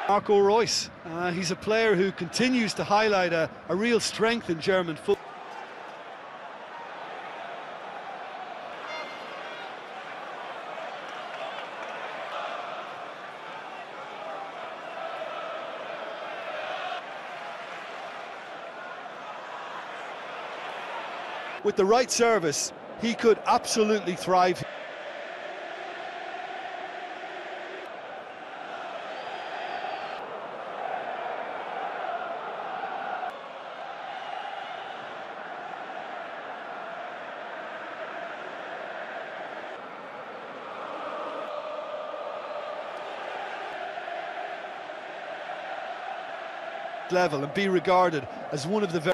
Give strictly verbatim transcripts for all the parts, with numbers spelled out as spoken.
Marco Reus, uh, he's a player who continues to highlight a, a real strength in German football. With the right service, he could absolutely thrive. Level and be regarded as one of the very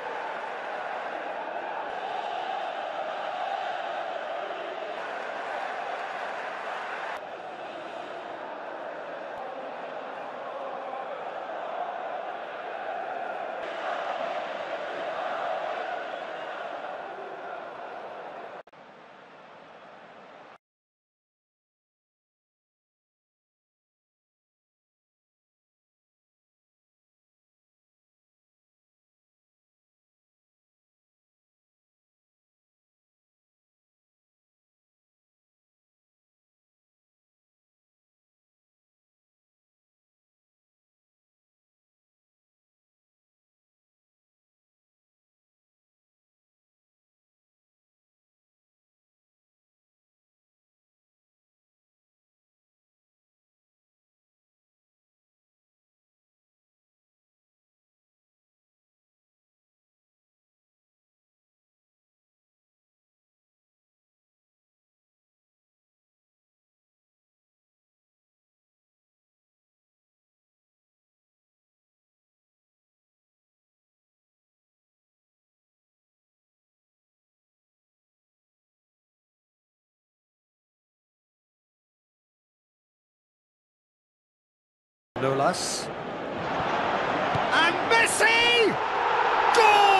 Lolas. and Messi! Goal!